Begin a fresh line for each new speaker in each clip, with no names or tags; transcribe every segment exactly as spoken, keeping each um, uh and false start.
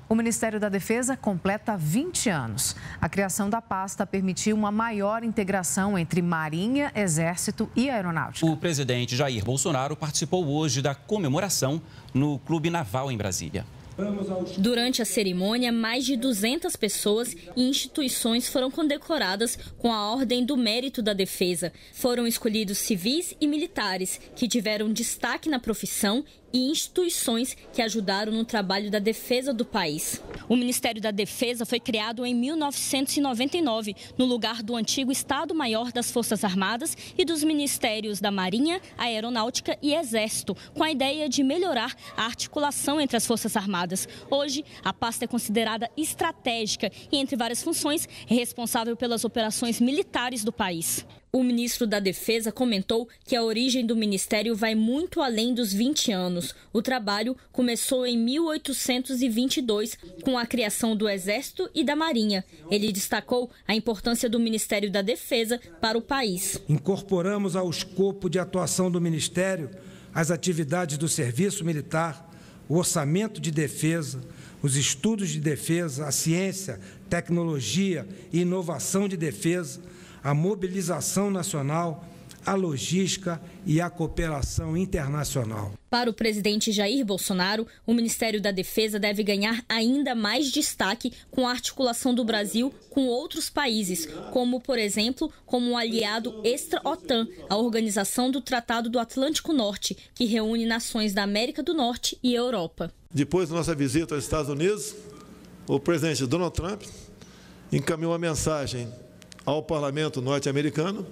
O Ministério da Defesa completa vinte anos. A criação da pasta permitiu uma maior integração entre Marinha, Exército e Aeronáutica.
O presidente Jair Bolsonaro participou hoje da comemoração no Clube Naval em Brasília.
Durante a cerimônia, mais de duzentas pessoas e instituições foram condecoradas com a Ordem do Mérito da Defesa. Foram escolhidos civis e militares que tiveram destaque na profissão e instituições que ajudaram no trabalho da defesa do país. O Ministério da Defesa foi criado em mil novecentos e noventa e nove, no lugar do antigo Estado-Maior das Forças Armadas e dos Ministérios da Marinha, Aeronáutica e Exército, com a ideia de melhorar a articulação entre as Forças Armadas. Hoje, a pasta é considerada estratégica e, entre várias funções, é responsável pelas operações militares do país. O ministro da Defesa comentou que a origem do ministério vai muito além dos vinte anos. O trabalho começou em mil oitocentos e vinte e dois, com a criação do Exército e da Marinha. Ele destacou a importância do Ministério da Defesa para o país.
Incorporamos ao escopo de atuação do Ministério as atividades do Serviço Militar, o orçamento de defesa, os estudos de defesa, a ciência, tecnologia e inovação de defesa, a mobilização nacional, a logística e a cooperação internacional.
Para o presidente Jair Bolsonaro, o Ministério da Defesa deve ganhar ainda mais destaque com a articulação do Brasil com outros países, como, por exemplo, como um aliado extra-OTAN, a Organização do Tratado do Atlântico Norte, que reúne nações da América do Norte e Europa.
Depois da nossa visita aos Estados Unidos, o presidente Donald Trump encaminhou uma mensagem ao parlamento norte-americano,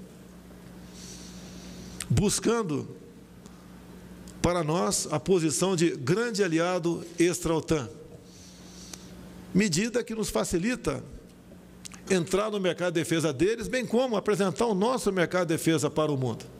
buscando para nós a posição de grande aliado extra-OTAN, medida que nos facilita entrar no mercado de defesa deles, bem como apresentar o nosso mercado de defesa para o mundo.